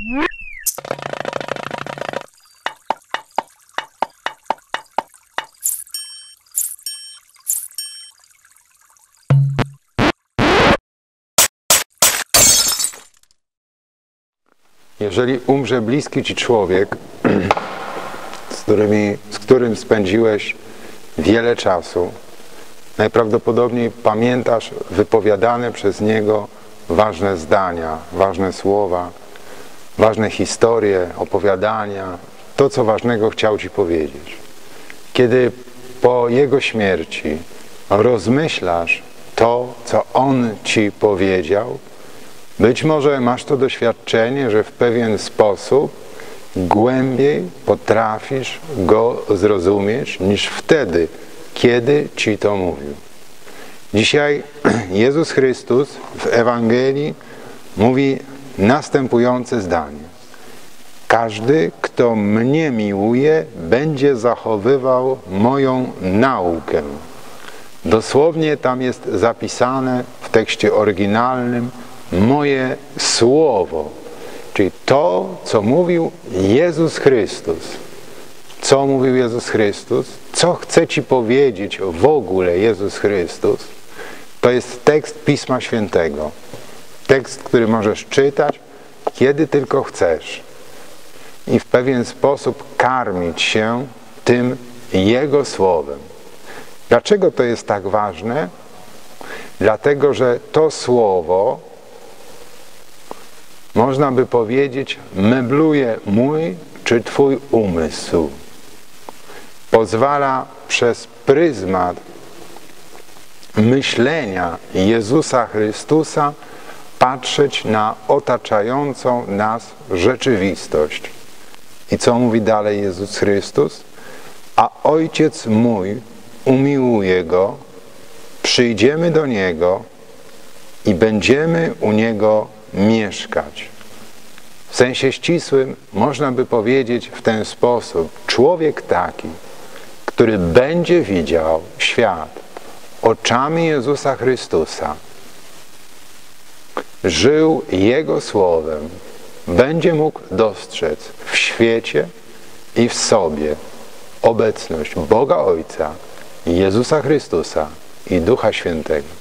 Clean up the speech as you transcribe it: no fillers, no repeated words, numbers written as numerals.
Jeżeli umrze bliski Ci człowiek, z którym spędziłeś wiele czasu, najprawdopodobniej pamiętasz wypowiadane przez niego ważne zdania, ważne słowa, ważne historie, opowiadania, to, co ważnego chciał Ci powiedzieć. Kiedy po jego śmierci rozmyślasz to, co on Ci powiedział, być może masz to doświadczenie, że w pewien sposób głębiej potrafisz go zrozumieć niż wtedy, kiedy Ci to mówił. Dzisiaj Jezus Chrystus w Ewangelii mówi następujące zdanie. Każdy, kto mnie miłuje, będzie zachowywał moją naukę. Dosłownie tam jest zapisane w tekście oryginalnym moje słowo, czyli to, co mówił Jezus Chrystus. Co mówił Jezus Chrystus? Co chce Ci powiedzieć w ogóle Jezus Chrystus? To jest tekst Pisma Świętego. Tekst, który możesz czytać, kiedy tylko chcesz. I w pewien sposób karmić się tym Jego Słowem. Dlaczego to jest tak ważne? Dlatego, że to Słowo, można by powiedzieć, mebluje mój czy Twój umysł. Pozwala przez pryzmat myślenia Jezusa Chrystusa patrzeć na otaczającą nas rzeczywistość. I co mówi dalej Jezus Chrystus? A Ojciec mój umiłuje Go, przyjdziemy do Niego i będziemy u Niego mieszkać. W sensie ścisłym można by powiedzieć w ten sposób, człowiek taki, który będzie widział świat oczami Jezusa Chrystusa, żył Jego Słowem, będzie mógł dostrzec w świecie i w sobie obecność Boga Ojca, Jezusa Chrystusa i Ducha Świętego.